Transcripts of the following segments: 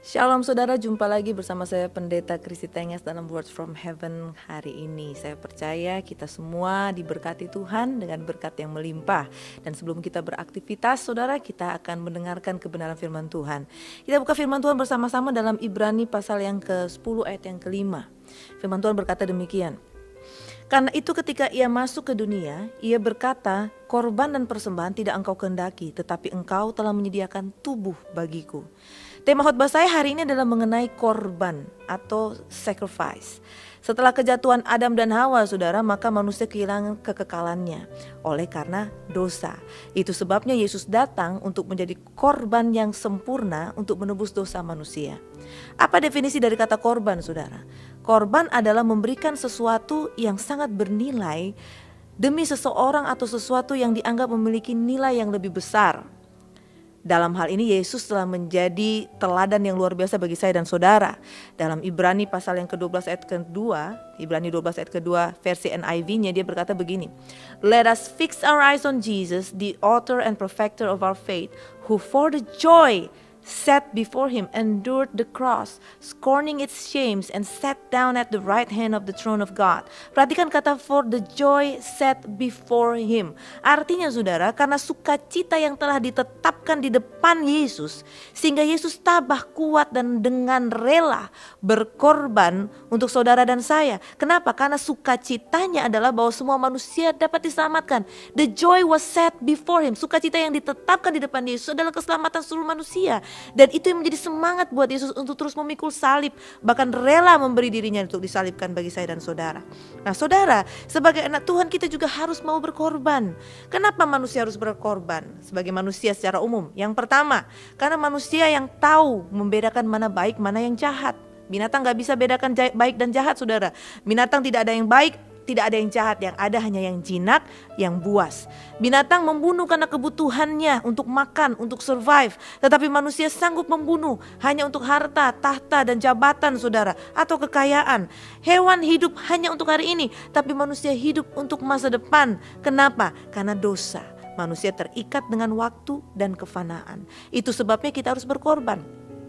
Shalom saudara, jumpa lagi bersama saya Pendeta Kristi Tenges dalam Words from Heaven hari ini. Saya percaya kita semua diberkati Tuhan dengan berkat yang melimpah. Dan sebelum kita beraktivitas saudara, kita akan mendengarkan kebenaran firman Tuhan. Kita buka firman Tuhan bersama-sama dalam Ibrani pasal yang ke-10 ayat yang ke-5. Firman Tuhan berkata demikian. Karena itu ketika ia masuk ke dunia, ia berkata, korban dan persembahan tidak engkau kehendaki, tetapi engkau telah menyediakan tubuh bagiku. Tema khotbah saya hari ini adalah mengenai korban atau sacrifice. Setelah kejatuhan Adam dan Hawa, saudara, maka manusia kehilangan kekekalannya oleh karena dosa. Itu sebabnya Yesus datang untuk menjadi korban yang sempurna untuk menebus dosa manusia. Apa definisi dari kata korban, saudara? Korban adalah memberikan sesuatu yang sangat bernilai demi seseorang atau sesuatu yang dianggap memiliki nilai yang lebih besar. Dalam hal ini Yesus telah menjadi teladan yang luar biasa bagi saya dan saudara. Dalam Ibrani pasal yang ke-12 ayat ke-2, Ibrani 12 ayat ke-2 versi NIV-nya dia berkata begini. Let us fix our eyes on Jesus, the author and perfecter of our faith, who for the joy set before him endured the cross, scorning its shames, and sat down at the right hand of the throne of God. Perhatikan kata for the joy set before him. Artinya saudara, karena sukacita yang telah ditetapkan di depan Yesus, sehingga Yesus tabah kuat dan dengan rela berkorban untuk saudara dan saya. Kenapa? Karena sukacitanya adalah bahwa semua manusia dapat diselamatkan. The joy was set before him. Sukacita yang ditetapkan di depan Yesus adalah keselamatan seluruh manusia. Dan itu yang menjadi semangat buat Yesus untuk terus memikul salib, bahkan rela memberi dirinya untuk disalibkan bagi saya dan saudara. Nah saudara, sebagai anak Tuhan kita juga harus mau berkorban. Kenapa manusia harus berkorban? Sebagai manusia secara umum, yang pertama, karena manusia yang tahu membedakan mana baik, mana yang jahat. Binatang gak bisa bedakan baik dan jahat, saudara. Binatang tidak ada yang baik, tidak ada yang jahat, yang ada hanya yang jinak, yang buas. Binatang membunuh karena kebutuhannya untuk makan, untuk survive. Tetapi manusia sanggup membunuh hanya untuk harta, tahta dan jabatan saudara, atau kekayaan. Hewan hidup hanya untuk hari ini, tapi manusia hidup untuk masa depan. Kenapa? Karena dosa. Manusia terikat dengan waktu dan kefanaan. Itu sebabnya kita harus berkorban.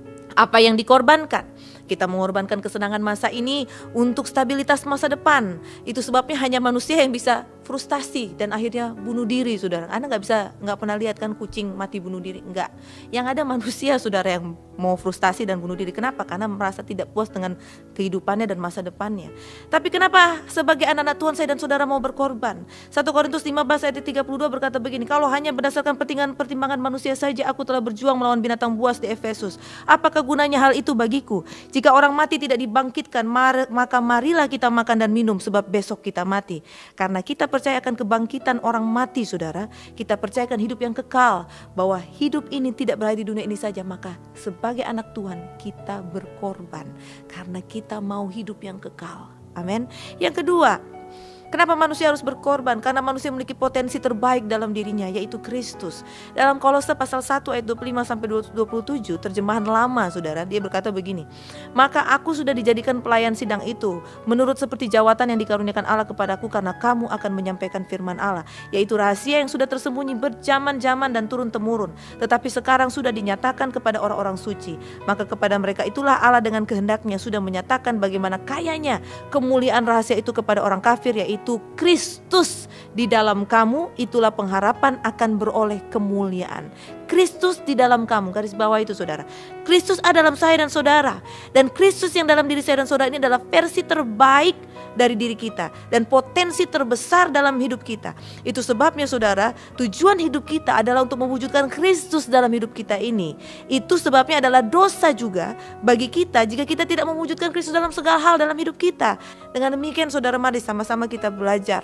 Apa yang dikorbankan? Kita mengorbankan kesenangan masa ini untuk stabilitas masa depan. Itu sebabnya hanya manusia yang bisa frustasi dan akhirnya bunuh diri, saudara. Anda nggak pernah lihat kan kucing mati bunuh diri? Enggak. Yang ada manusia, saudara, yang mau frustasi dan bunuh diri. Kenapa? Karena merasa tidak puas dengan kehidupannya dan masa depannya. Tapi kenapa sebagai anak-anak Tuhan saya dan saudara mau berkorban? 1 Korintus 15 ayat 32 berkata begini. Kalau hanya berdasarkan pertimbangan manusia saja aku telah berjuang melawan binatang buas di Efesus. Apakah gunanya hal itu bagiku? Jika orang mati tidak dibangkitkan, maka marilah kita makan dan minum sebab besok kita mati. Karena kita percaya akan kebangkitan orang mati, saudara. Kita percaya akan hidup yang kekal, bahwa hidup ini tidak berakhir di dunia ini saja. Maka sebagai anak Tuhan kita berkorban karena kita mau hidup yang kekal. Amin. Yang kedua, kenapa manusia harus berkorban? Karena manusia memiliki potensi terbaik dalam dirinya, yaitu Kristus. Dalam Kolose pasal 1 ayat 25 sampai 27, terjemahan lama, saudara, dia berkata begini. Maka aku sudah dijadikan pelayan sidang itu, menurut seperti jawatan yang dikaruniakan Allah kepadaku, karena kamu akan menyampaikan firman Allah, yaitu rahasia yang sudah tersembunyi berjaman-jaman dan turun-temurun, tetapi sekarang sudah dinyatakan kepada orang-orang suci. Maka kepada mereka itulah Allah dengan kehendaknya sudah menyatakan bagaimana kayanya kemuliaan rahasia itu kepada orang kafir, yaitu Kristus di dalam kamu, itulah pengharapan akan beroleh kemuliaan. Kristus di dalam kamu, garis bawah itu saudara. Kristus ada dalam saya dan saudara. Dan Kristus yang dalam diri saya dan saudara ini adalah versi terbaik dari diri kita dan potensi terbesar dalam hidup kita. Itu sebabnya saudara, tujuan hidup kita adalah untuk mewujudkan Kristus dalam hidup kita ini. Itu sebabnya adalah dosa juga bagi kita jika kita tidak mewujudkan Kristus dalam segala hal dalam hidup kita. Dengan demikian saudara, mari sama-sama kita belajar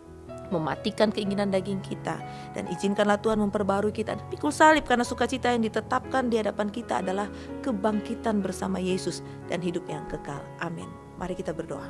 mematikan keinginan daging kita, dan izinkanlah Tuhan memperbarui kita. Pikul salib, karena sukacita yang ditetapkan di hadapan kita adalah kebangkitan bersama Yesus dan hidup yang kekal. Amin. Mari kita berdoa.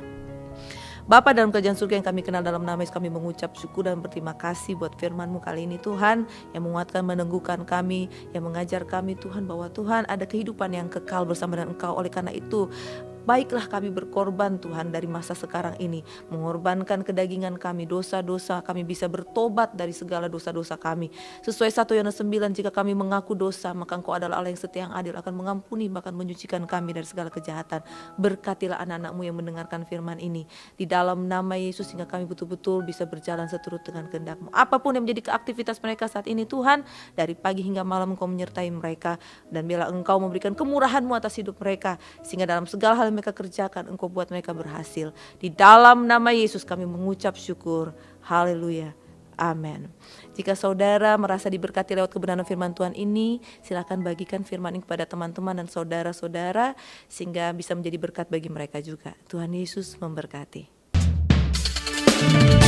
Bapa dalam kerajaan surga yang kami kenal, dalam nama Yesus kami mengucap syukur dan berterima kasih buat firman-Mu kali ini Tuhan, yang menguatkan, meneguhkan kami, yang mengajar kami Tuhan, bahwa Tuhan ada kehidupan yang kekal bersama dengan Engkau. Oleh karena itu Baiklah kami berkorban Tuhan dari masa sekarang ini, mengorbankan kedagingan kami, dosa-dosa kami, bisa bertobat dari segala dosa-dosa kami. Sesuai 1 Yohanes 9, jika kami mengaku dosa, maka Engkau adalah Allah yang setia, yang adil, akan mengampuni bahkan menyucikan kami dari segala kejahatan. Berkatilah anak-anak-Mu yang mendengarkan firman ini di dalam nama Yesus, sehingga kami betul-betul bisa berjalan seturut dengan kehendak-Mu. Apapun yang menjadi aktivitas mereka saat ini Tuhan, dari pagi hingga malam Engkau menyertai mereka, dan biarlah Engkau memberikan kemurahan-Mu atas hidup mereka, sehingga dalam segala hal yang mereka kerjakan Engkau buat mereka berhasil. Di dalam nama Yesus kami mengucap syukur. Haleluya. Amin. Jika saudara merasa diberkati lewat kebenaran firman Tuhan ini, silakan bagikan firman ini kepada teman-teman dan saudara-saudara, sehingga bisa menjadi berkat bagi mereka juga. Tuhan Yesus memberkati.